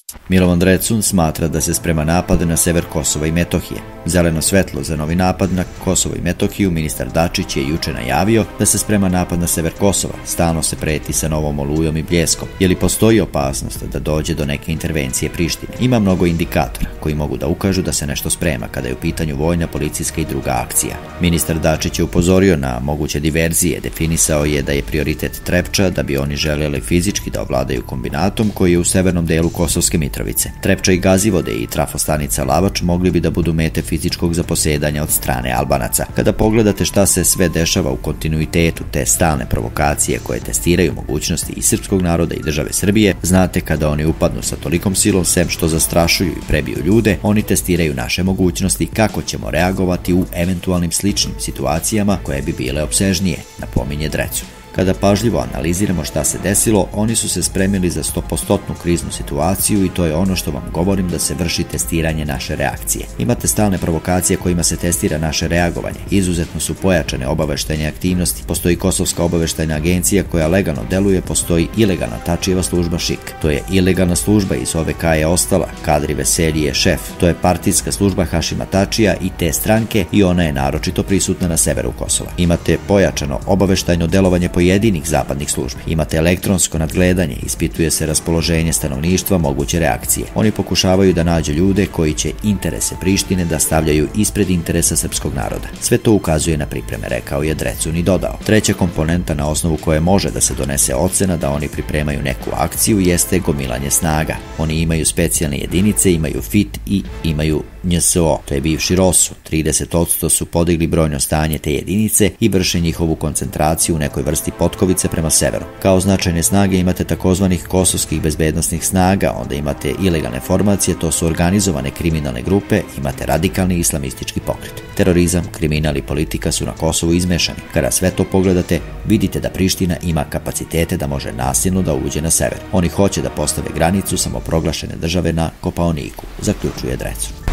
Milovan Drecun smatra da se sprema napad na sever Kosova i Metohije. Zeleno svetlo za novi napad na Kosovo i Metohiju ministar Dačić je juče najavio da se sprema napad na sever Kosova. Stalno se preti sa novom olujom i bljeskom. Je li postoji opasnost da dođe do neke intervencije Prištine? Ima mnogo indikatora koji mogu da ukažu da se nešto sprema kada je u pitanju vojna, policijska i druga akcija. Ministar Dačić je upozorio na moguće diverzije, definisao je da je prioritet Trepča, da bi oni željeli fizički da ovladaju kombinatom koji je u severnom delu Kosovske Mitrovice. Trepča i Gazivode i trafostanica Lavač mogli bi da budu mete fizičkog zaposedanja od strane Albanaca. Kada pogledate šta se sve dešava u kontinuitetu te stalne provokacije koje testiraju mogućnosti i srpskog naroda i države Srbije, znate kada oni upadnu sa tolikom silom, sem što zastrašuju i prebiju ljude, oni testiraju naše mogućnosti kako ćemo reagovati u eventualnim sličnim situacijama koje bi bile opsežnije, napominje Drecun. Kada pažljivo analiziramo šta se desilo, oni su se spremili za 100% kriznu situaciju i to je ono što vam govorim da se vrši testiranje naše reakcije. Imate stalne provokacije kojima se testira naše reagovanje. Izuzetno su pojačane obaveštajne aktivnosti. Postoji Kosovska obaveštajna agencija koja legalno deluje, postoji ilegalna Tačijeva služba ŠIK. To je ilegalna služba iz OVK je ostala, Kadri Veselji je šef. To je partijska služba Hašima Tačija i te stranke i ona je naročito prisutna na severu Kosova. Imate pojačano obaveštajno delovanje pojedinih zapadnih službi. Imate elektronsko nadgledanje, ispituje se raspoloženje stanovništva, moguće reakcije. Oni pokušavaju da nađu ljude koji će interese Prištine da stavljaju ispred interesa srpskog naroda. Sve to ukazuje na pripreme, rekao je Drecun i dodao. Treća komponenta na osnovu koje može da se donese ocena da oni pripremaju neku akciju jeste gomilanje snaga. Oni imaju specijalne jedinice, imaju FIT i imaju NJSO, to je bivši ROSU. 30% su podigli brojno stanje te jedinice i vrše njihovu koncentraciju u nekoj vrsti potkovice prema severu. Kao značajne snage imate takozvanih kosovskih bezbednosnih snaga, onda imate ilegalne formacije, to su organizovane kriminalne grupe, imate radikalni islamistički pokret. Terorizam, kriminal i politika su na Kosovu izmešani. Kada sve to pogledate, vidite da Priština ima kapacitete da može nasilno da uđe na sever. Oni hoće da postave granicu samoproglašene države na Kopaoniku, zaključuje Drecun.